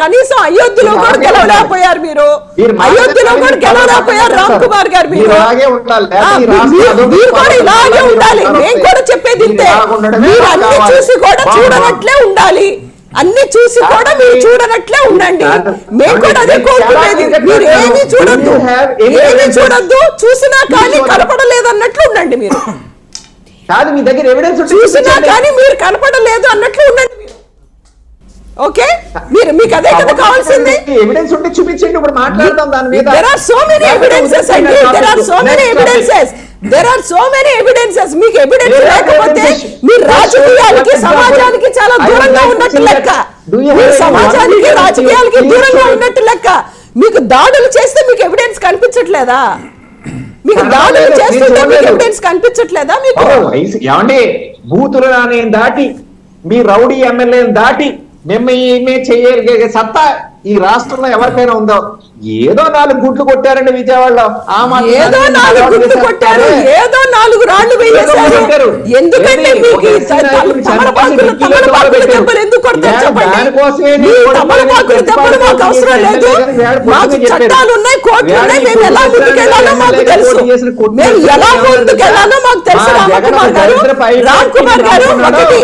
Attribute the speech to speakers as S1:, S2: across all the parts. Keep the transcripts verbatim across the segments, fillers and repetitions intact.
S1: కనీసం అయోధ్యలో కూడా గెలవలేకపోయారు మీరు అయోధ్యలో కూడా గెలవలేకపోయారు రామ్ కుమార్ గారు మీరు మీరు కూడా ఇలాగే ఉండాలి నేను కూడా చెప్పేది ఇంతే మీరు అన్ని చూసి కూడా చూడనట్లే ఉండాలి అన్ని చూసి కూడా మీరు చూడనట్లే ఉండండి మేము కూడా అదే కోరుకునేది మీరు ఏమీ చూడొద్దు ఏమీ చూడొద్దు చూసినా కానీ కనపడలేదు అన్నట్లు ఉండండి మీరు
S2: కాదు మీ దగ్గర ఎవిడెన్స్
S1: చూసినా కానీ మీరు కనపడలేదు అన్నట్లు ఉండండి మీరు ఓకే మీరు మీకు అదే కదా కావాల్సింది
S2: ఎవిడెన్స్ ఉంటే చూపించండి ఇప్పుడు మాట్లాడతాం దాని మీద
S1: there are so many evidences అండి there are so many evidences there are so many evidences మీకు ఎవిడెన్స్ లేకపోతే మీరు రాజకీయాలకి సమాజానికి చాలా దూరంగా ఉన్నట్టు లెక్క మీరు సమాజానికి రాజకీయాలకి దూరంగా ఉన్నట్టు లెక్క మీకు దాడులు చేస్తే మీకు ఎవిడెన్స్ కనిపించట్లేదా మీకు దాడులు చేస్తుంటే మీకు ఎవిడెన్స్ కనిపించట్లేదా మీకు
S2: ఏమండి బూతులు దాటి మీ రౌడీ ఎమ్మెల్యేని దాటి మేము చేయగలిగే సత్తా ఈ రాష్ట్రంలో ఎవరికైనా ఉందో ఏదో నాలుగు గుడ్లు కొట్టారండి విజయవాడలో ఆ
S1: ఏదో నాలుగు గుడ్లు కొట్టారు ఏదో నాలుగు రాళ్లు వేసేశారు ఎందుకంటే మీకు తమలపాకులు తమలపాకులు దెబ్బలు ఎందుకు కొడతారు చెప్పండి తమలపాకులు దెబ్బలు మాకు అవసరం లేదు మాకు చట్టాలు ఉన్నాయి కోర్టులు ఉన్నాయి మేము ఎలా ముందుకెళ్లాలో మాకు తెలుసు మేము ఎలా ముందుకెళ్లాలో మాకు తెలుసు రామ్ కుమార్ గారు రామ్ కుమార్ గారు ఒకటి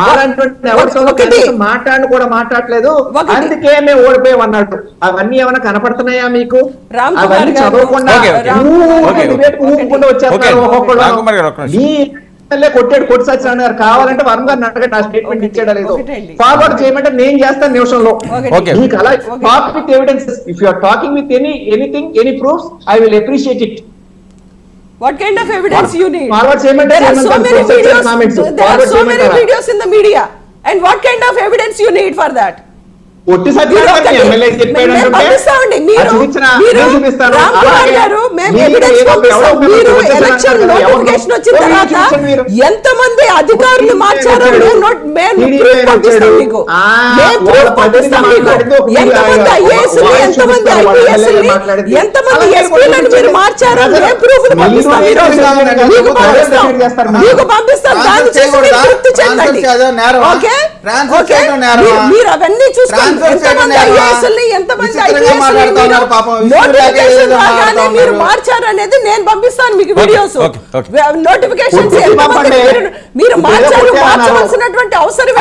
S2: మాట్లాడు కూడా మాట్లాడలేదు అందుకే మేము ఓడిపోయాం అన్నట్టు అవన్నీ ఏమైనా కనపడుతున్నాయా మీకు అవన్నీ చదవకుండా ఊపుకుంటూ వచ్చేస్తారు ఒక్కొక్కళ్ళు కొట్టాడు కొట్టి సత్యనారాయణ గారు కావాలంటే వరుణ్ గారిని అడగండి ఆ స్టేట్మెంట్ ఇచ్చేయడం లేదు ఫార్వర్డ్ చేయమంటే నేను చేస్తాను నిమిషంలో మీకు అలా talk with evidences if you are talking with any anything any proofs I will appreciate it
S1: What kind of evidence you need?
S2: Forward statement.
S1: There are so many videos. There are so many videos in the media. And what kind of evidence you need for that?
S2: ఒట్టి Satyanarayana MLA చెప్పాడంటే
S1: పంపిస్తామండి మీరు మీరు రామ్ కుమార్ గారు మేము evidence పంపిస్తాం మీరు election notification వచ్చిన తర్వాత ఎంతమంది అధికారులు మార్చారో మేము పంపిస్తాం మీకు మేము పంపిస్తాం మీకు ఎంతమంది ఐఏఎస్లు ఎంతమంది ఐపీఎస్లు ఎంతమంది ఎస్పీలను మీరు మార్చారో మేము ప్రూఫ్ పంపిస్తాం ఈ రోజు మీకు పంపిస్తాం మీకు పంపిస్తాం దాన్ని చేసి మీరు తృప్తి చెందండి ఓకే ఓకే మీరు అవన్నీ చూసుకోండి మీరు మార్చారు అనేది నేను పంపిస్తాను మీకు వీడియోస్ నోటిఫికేషన్స్ మీరు మార్చారు మార్చవలసినటువంటి అవసరం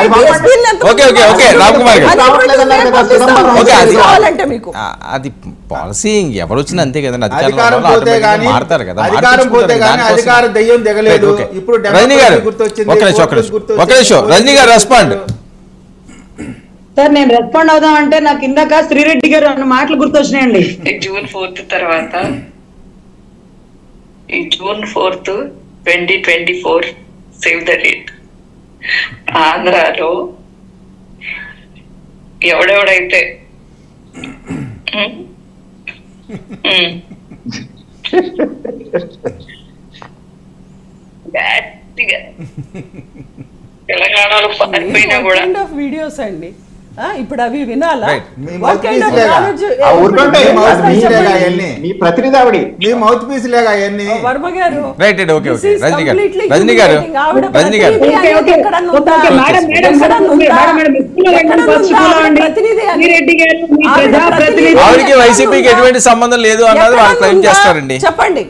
S1: కావాలంటే మీకు
S3: అది పాలసీ ఎవరు వచ్చినా అంతే కదా
S4: అధికారం పోతే గానీ మారతారు కదా అధికారం పోతే గానీ అధికార దయ్యం దిగలేదు ఇప్పుడు
S3: రజనీ గారు ఒక నిమిషం ఒక నిమిషం రజనీ గారు రెస్పాండ్
S5: సార్ నేను రెస్పాండ్ అవుదాం అంటే నాకు ఇందాక శ్రీరెడ్డి గారు అన్న మాటలు గుర్తొచ్చినాయండి
S6: జూన్ ఫోర్త్ తర్వాత ఈ June fourth twenty twenty four save the date ఆంధ్రాలో ఎవడెవడైతే తెలంగాణలో పారిపోయినా కూడా
S1: వీడియోస్ అండి ఇప్పుడు అవి వినాలా
S2: ప్రతినిధి ఆవిడి
S4: మీ మౌత్ పీస్ లేగా అవన్నీ
S1: Varma garu
S3: right right okay okay Rajini garu Rajini garu Rajini గారు ఆవిడకి వైసీపీకి ఎటువంటి సంబంధం లేదు అన్నది వాళ్ళు క్లెయిమ్ చేస్తారండి
S1: చెప్పండి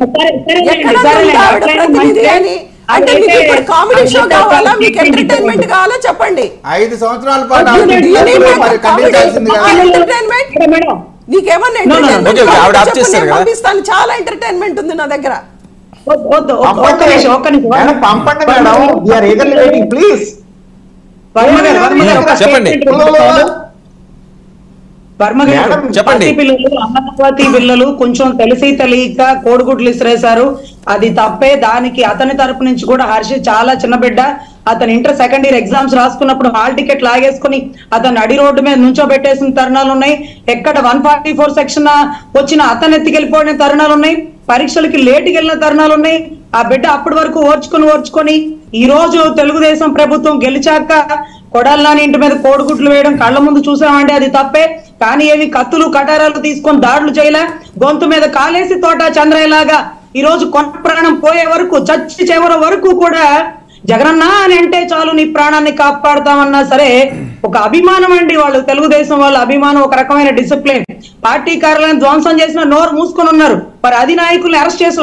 S1: అంటే మీకు ఇప్పుడు కామెడీ షో కావాలా మీకు ఎంటర్టైన్మెంట్ కావాలా చెప్పండి
S4: ఐదు సంవత్సరాల పాటు
S1: నీకేమన్నా పంపిస్తాను చాలా ఎంటర్టైన్మెంట్ ఉంది నా దగ్గర
S3: చెప్పండి
S5: చెప్పండి పిల్లలు అమరావతి పిల్లలు కొంచెం తెలిసి తెలియక కోడిగుడ్లు ఇసిరేశారు అది తప్పే దానికి అతని తరపు నుంచి కూడా హర్షి చాలా చిన్న బిడ్డ అతను ఇంటర్ సెకండ్ ఇయర్ ఎగ్జామ్స్ రాసుకున్నప్పుడు హాల్ టికెట్ లాగేసుకుని అతను అడి రోడ్డు మీద నుంచో పెట్టేసిన తరుణాలు ఉన్నాయి ఎక్కడ వన్ ఫార్టీ ఫోర్ సెక్షన్ వచ్చిన అతను ఎత్తికెళ్ళిపోయిన తరుణాలు ఉన్నాయి పరీక్షలకి లేటుకి వెళ్ళిన తరుణాలు ఉన్నాయి ఆ బిడ్డ అప్పటి వరకు ఓర్చుకొని ఓర్చుకొని ఈ రోజు తెలుగుదేశం ప్రభుత్వం గెలిచాక కొడాలని ఇంటి మీద కోడిగుడ్లు వేయడం కళ్ళ ముందు చూసామంటే అది తప్పే కానీ ఏవి కత్తులు కటారాలు తీసుకొని దాడులు చేయలే గొంతు మీద కాలేసి తోట చంద్రయ్యలాగా ఈ రోజు కొత్త ప్రాణం పోయే వరకు చచ్చి చివరి వరకు కూడా జగనన్న అని అంటే చాలు నీ ప్రాణాన్ని కాపాడుతామన్నా సరే ఒక అభిమానం అండి, వాళ్ళు తెలుగుదేశం వాళ్ళ అభిమానం, ఒక రకమైన డిసిప్లిన్. పార్టీ కార్యాలయం ధ్వంసం చేసిన నోరు మూసుకొని ఉన్నారు, మరి అధినాయకుల్ని అరెస్ట్ చేసి